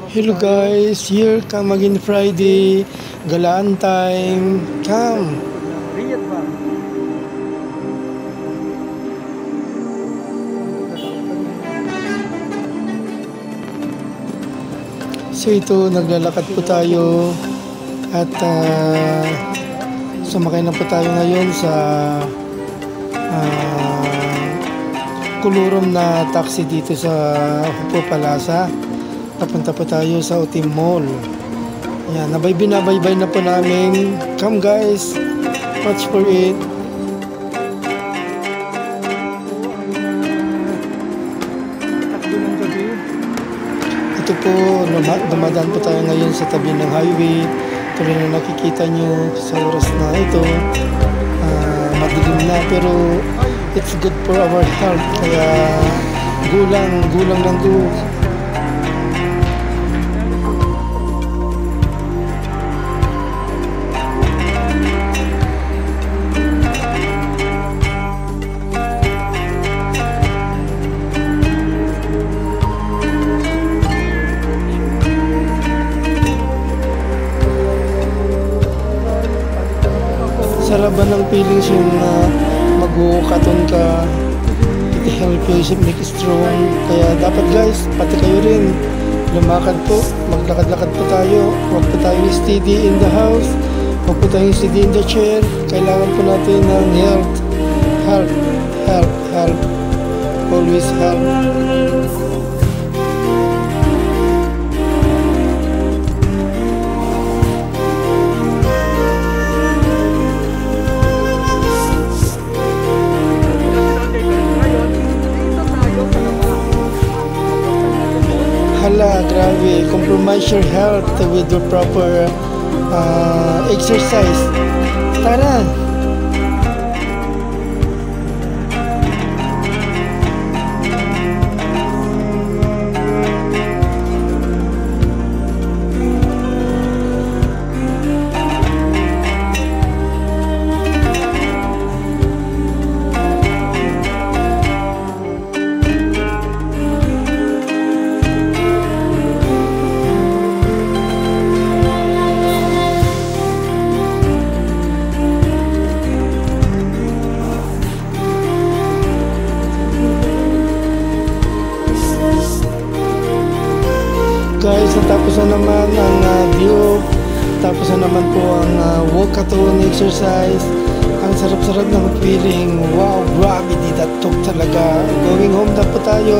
Hello guys, here come again Friday, galaan time, come! Riyadh ba? So ito, naglalakad po tayo at sumakay na po tayo ngayon sa kulurom na taxi dito sa Hupo Plaza. Papunta po tayo sa Utim Mall. Ayan, binabaybay na po namin. Come guys, watch for it. Ito po, dumadaan po tayo ngayon sa tabi ng highway. Tuloy na nakikita nyo sa oras na ito. Madilim na pero it's good for our health. Kaya gulang lang do. Saraban ng feelings yung mag-ukaton ka, it help you make strong. Kaya dapat guys, pati kayo rin lumakad po, maglakad-lakad po tayo. Huwag po tayong steady in the house, huwag po tayong steady in the chair. Kailangan po natin ng help, always help. Hala, grabe, compromise your health with your proper exercise. Tara! Guys, natapos na naman ang view, tapos na naman po ang walkathon exercise. Ang sarap-sarap ng feeling. Wow, grabe, di datok talaga. Going home na po tayo.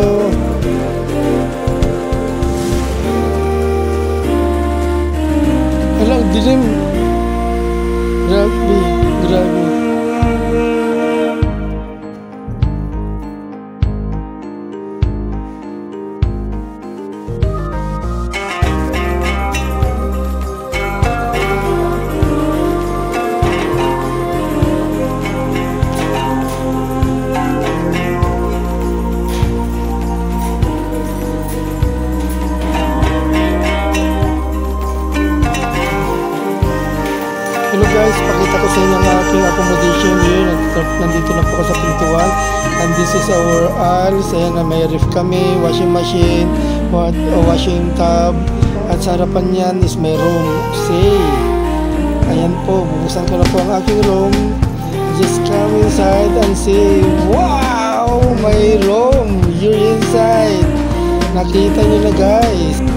Hello, dilim. Grabe. Hello guys, pakita ko sa inyo ang aking accommodation here. Nandito na po ako sa pintuan. And this is our aisles. Ayan na, may ref kami, washing machine, washing tub. At sa harapan yan is may room. Say, ayan po, bubuksan ko na po ang aking room. Just come inside and say, wow, may room. You're inside. Nakita nyo na guys.